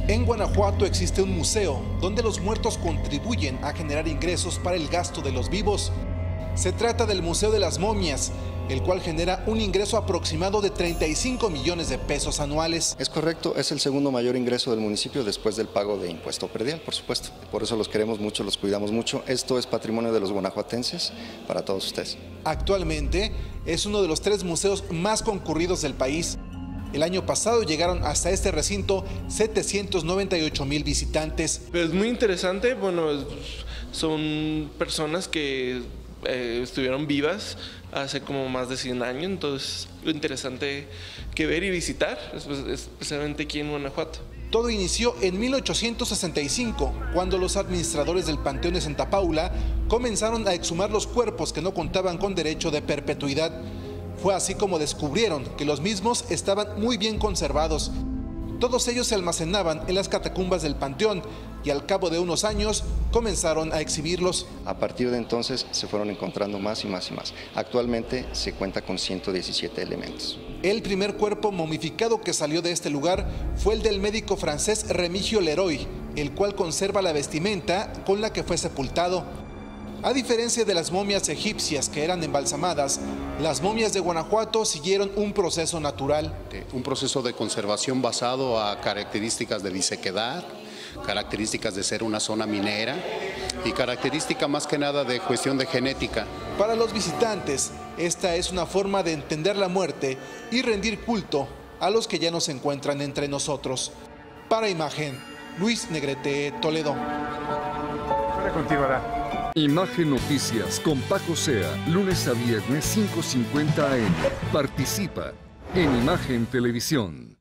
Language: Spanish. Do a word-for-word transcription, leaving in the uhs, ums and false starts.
En Guanajuato existe un museo donde los muertos contribuyen a generar ingresos para el gasto de los vivos. Se trata del Museo de las Momias, el cual genera un ingreso aproximado de treinta y cinco millones de pesos anuales. Es correcto, es el segundo mayor ingreso del municipio después del pago de impuesto predial, por supuesto. Por eso los queremos mucho, los cuidamos mucho. Esto es patrimonio de los guanajuatenses para todos ustedes. Actualmente es uno de los tres museos más concurridos del país. El año pasado llegaron hasta este recinto setecientos noventa y ocho mil visitantes. Es muy interesante, bueno, son personas que eh, estuvieron vivas hace como más de cien años, entonces lo interesante que ver y visitar, especialmente aquí en Guanajuato. Todo inició en mil ochocientos sesenta y cinco, cuando los administradores del Panteón de Santa Paula comenzaron a exhumar los cuerpos que no contaban con derecho de perpetuidad. Fue así como descubrieron que los mismos estaban muy bien conservados. Todos ellos se almacenaban en las catacumbas del Panteón y al cabo de unos años comenzaron a exhibirlos. A partir de entonces se fueron encontrando más y más y más. Actualmente se cuenta con ciento diecisiete elementos. El primer cuerpo momificado que salió de este lugar fue el del médico francés Remigio Leroy, el cual conserva la vestimenta con la que fue sepultado. A diferencia de las momias egipcias que eran embalsamadas, las momias de Guanajuato siguieron un proceso natural. Un proceso de conservación basado a características de disequedad, características de ser una zona minera y característica más que nada de cuestión de genética. Para los visitantes, esta es una forma de entender la muerte y rendir culto a los que ya no se encuentran entre nosotros. Para Imagen, Luis Negrete, Toledo. Ahora continuará. Imagen Noticias con Paco Sea, lunes a viernes cinco cincuenta a eme. Participa en Imagen Televisión.